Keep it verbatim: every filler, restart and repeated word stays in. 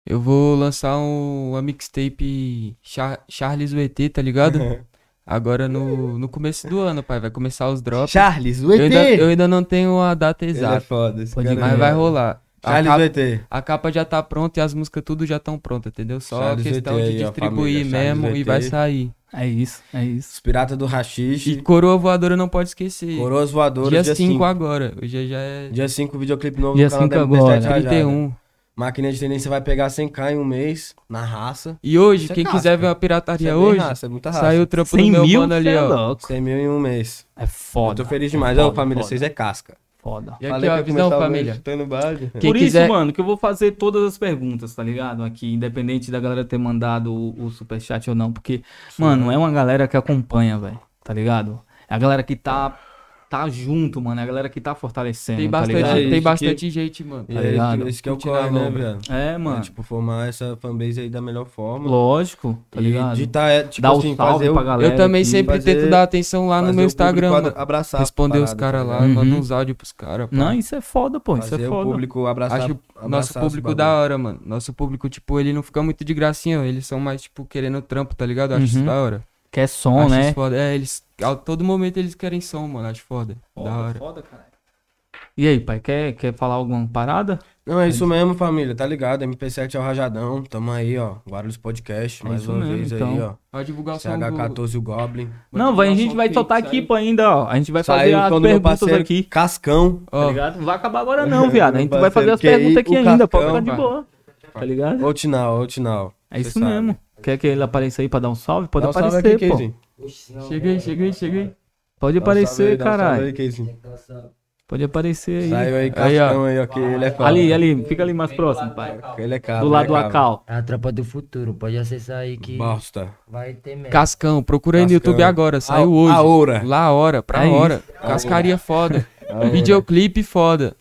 Eu vou lançar um, uma mixtape Char Charles o E T, tá ligado? Agora no, no começo do ano, pai. Vai começar os drops. Charles, o Eu E T! ainda, eu ainda não tenho a data Ele é exata, foda, esse Pode cara mas é- vai rolar. A Charles, capa, o E T. a capa já tá pronta e as músicas tudo já estão prontas, entendeu? Só Charles questão V T de aí, ó, distribuir família, Charles mesmo V e T. vai sair. É isso, é isso. Os Piratas do E Rachixe. Coroa Voadora não pode esquecer. Coroas Voadoras, Dia dia cinco cinco. agora. Hoje já é Dia cinco, videoclipe novo Dia no canal cinco da M P agora. sete Rajada. trinta e um. Máquina de tendência vai pegar cem k em um mês, na raça. E hoje, Isso é quem casca. quiser ver uma Isso pirataria é bem hoje, raça, é muita raça. saiu o trampo do cem meu mil, mano ali, cê é ó. louco. cem mil em um mês. É foda. Eu tô feliz demais. Foda, Ô, família, foda. vocês é casca. Foda. E aqui, ó, a visão, família. Chutando balde. Quem Por quiser- isso, mano, que eu vou fazer todas as perguntas, tá ligado? Aqui, independente da galera ter mandado o, o superchat ou não. Porque, mano, é uma galera que acompanha, velho, tá ligado? É a galera que tá, tá junto, mano. É a galera que tá fortalecendo, Tem tá bastante, ligado? Isso tem que- bastante gente, mano. E Tá é ligado? esse que é o Curtindo corre, a né, lombra. velho? É, mano. É, tipo, formar essa fanbase aí da melhor forma. Lógico, tá E ligado? de tá, é, tipo Dá o assim, salve fazer o- pra galera. Eu também aqui. sempre fazer- tento dar atenção lá no fazer meu o Instagram, público mano. abraçar a Responder os parada, caras tá lá, ligado? Uhum. manda uns áudios pros caras. pá. Não, isso é foda, pô. Isso Fazer é o foda. público abraçar, Acho nosso abraçar público esse da bagulho. hora, mano. Nosso público, tipo, ele não fica muito de gracinha, eles são mais, tipo, querendo trampo, tá ligado? Eu acho Uhum. isso da hora. Que é som, Acho né? isso foda. É, eles, a todo momento eles querem som, mano. Acho foda. da hora. Foda, caralho. E aí, pai, quer, quer falar alguma parada? Não, é isso mesmo, família, tá ligado? M P sete é o Rajadão, tamo aí, ó. Guarulhos Podcast, É mais isso uma mesmo, vez aí, então. ó. A divulgação C H do... quatorze o Goblin. Não, vai, a gente vai soltar aqui, pô, ainda, ó. A gente vai fazer as perguntas aqui. Cascão. Tá Ó, ligado? Não vai acabar agora não, viado. A gente Meu vai fazer as parceiro, que perguntas aqui aí, o ainda, pode Cascão, ficar de pai. boa. Tá ligado? Outinal, Outinal. É isso mesmo. Quer que ele apareça aí pra dar um salve? Pode Dá um salve aparecer, aqui, pô. Keizinho. chega aí, chega aí, chega aí. Pode Dá um salve aparecer, aí, dá um salve caralho. aí, Keizinho. Pode aparecer aí. Saiu aí, Aí, Cascão aí, ó, que ele é foda. Ali, ali, fica ali mais próximo, pai. Que ele é cabo, Do lado do ele é cabo. Acal. É a tropa do futuro, pode acessar aí que Bosta. vai ter mesmo. Cascão, procura aí no Cascão. YouTube agora, saiu A- hoje. a hora. Lá, hora, pra É hora. Cascaria foda. Videoclipe foda.